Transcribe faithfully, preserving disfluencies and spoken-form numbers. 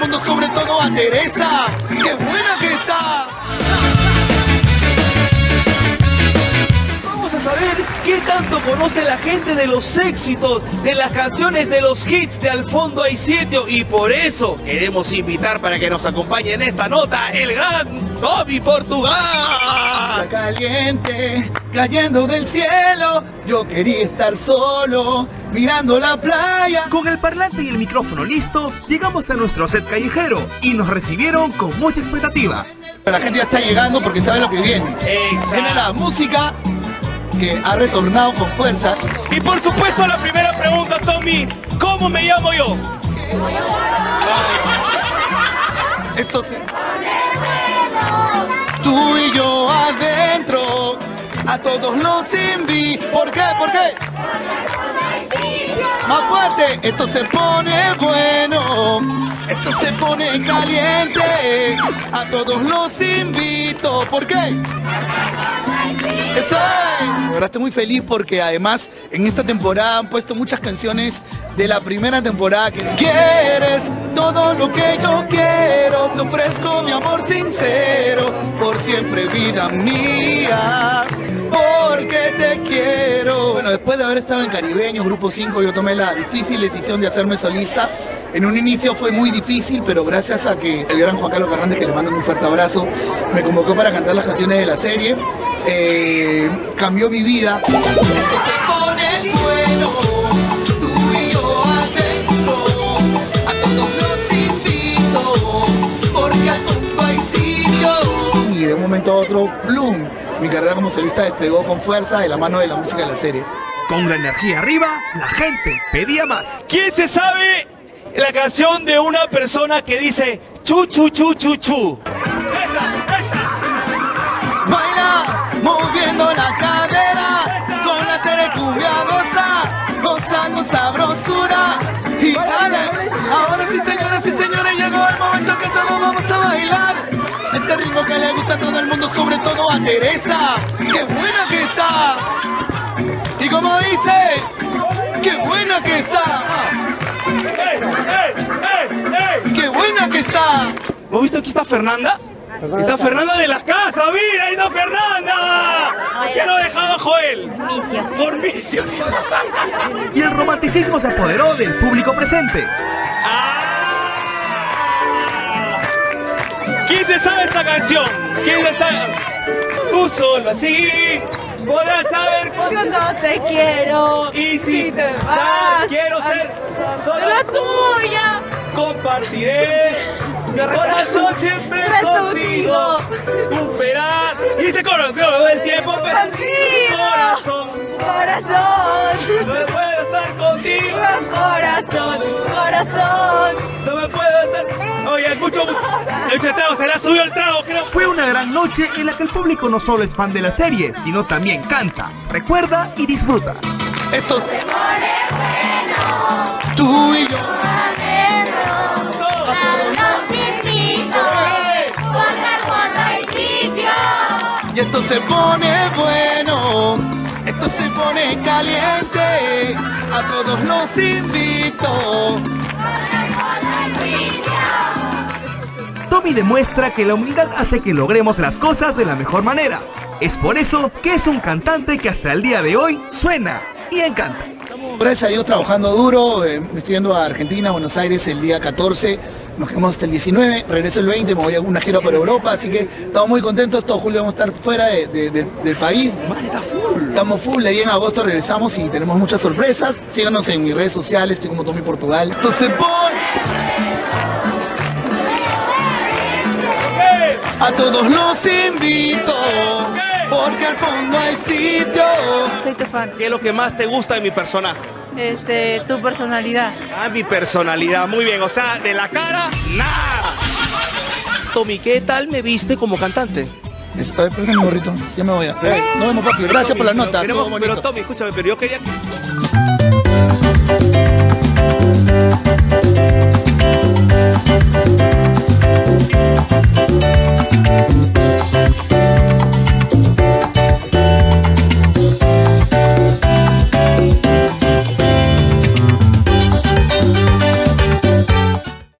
mundo, sobre todo a Teresa. ¡Qué buena que está! Vamos a saber qué tanto conoce la gente de los éxitos, de las canciones, de los hits de Al Fondo Hay Sitio. Y por eso queremos invitar para que nos acompañe en esta nota el gran Tommy Portugal. Caliente, cayendo del cielo, yo quería estar solo, mirando la playa. Con el parlante y el micrófono listo, llegamos a nuestro set callejero y nos recibieron con mucha expectativa. La gente ya está llegando porque sabe lo que viene. Exacto. Viene la música que ha retornado con fuerza. Y por supuesto la primera pregunta, Tommy, ¿cómo me llamo yo? Esto se... Tú y yo adentro, a todos nos invito. ¿Por qué? ¿Por qué? Más fuerte, esto se pone bueno, esto se pone caliente, a todos los invito. ¿Por qué? Eso es. La verdad estoy muy feliz porque además en esta temporada han puesto muchas canciones de la primera temporada. Que quieres todo lo que yo quiero, te ofrezco mi amor sincero, por siempre vida mía, porque te quiero. Bueno, después de haber estado en Caribeños, Grupo cinco, yo tomé la difícil decisión de hacerme solista. En un inicio fue muy difícil, pero gracias a que el gran Juan Carlos Fernández, que le mando un fuerte abrazo, me convocó para cantar las canciones de la serie, eh, cambió mi vida. Esto se pone bueno, tú y yo adentro, a todos los invito, porque al fondo hay sitio. Y de un momento a otro, plum, mi carrera como solista despegó con fuerza de la mano de la música de la serie. Con la energía arriba, la gente pedía más. ¿Quién se sabe la canción de una persona que dice chu chu chu chu chu? Baila moviendo la cadera, con la terecumbia goza, goza con sabrosura. Y dale, ahora sí señoras y señores, llegó el momento que todos vamos a bailar este ritmo que le gusta a todo el mundo, sobre todo a Teresa. ¡Qué buena que está! Y como dice, ¡qué buena que está! ¡Qué buena que está! ¿Has visto aquí está Fernanda? Está Fernanda de la casa, mira, ahí está Fernanda. ¿Por qué lo ha dejado a Joel? Micio. Por Micio. Y el romanticismo se apoderó del público presente. Ah. ¿Quién se sabe esta canción? ¿Quién se sabe? Tú solo así podrás saber cuando te quiero. Y si, si te vas, quiero ser solo la tuya. Compartiré mi corazón siempre contigo. Superar. Y se coro del tiempo perdido. Corazón, corazón. No me puedo estar contigo. Corazón, corazón. No me puedo estar. Oye, escucho. El cheteo se le ha subido el trago, creo. Fue una gran noche en la que el público no solo es fan de la serie, sino también canta, recuerda y disfruta. Esto se pone bueno. Tú y yo. Y esto se pone bueno, esto se pone caliente, a todos los invito. Tommy demuestra que la humildad hace que logremos las cosas de la mejor manera. Es por eso que es un cantante que hasta el día de hoy suena y encanta. Gracias a Dios trabajando duro, eh, me estoy yendo a Argentina, a Buenos Aires el día catorce, nos quedamos hasta el diecinueve, regreso el veinte, me voy a una gira por Europa, así que estamos muy contentos, todo julio vamos a estar fuera de, de, de, del país. Man, está full. Estamos full, ahí en agosto regresamos y tenemos muchas sorpresas, síganos en mis redes sociales, estoy como Tommy Portugal. Esto se pone... A todos los invito, porque al fondo hay sitio. Soy tu fan. ¿Qué es lo que más te gusta de mi personaje? Este, tu personalidad. Ah, mi personalidad, muy bien, o sea, de la cara, nada. Tommy, ¿qué tal me viste como cantante? Está bien, mi gorrito, ya me voy a... Nos vemos, papi, gracias Tommy, por la nota, pero, todo bonito. Pero Tommy, escúchame, pero yo quería...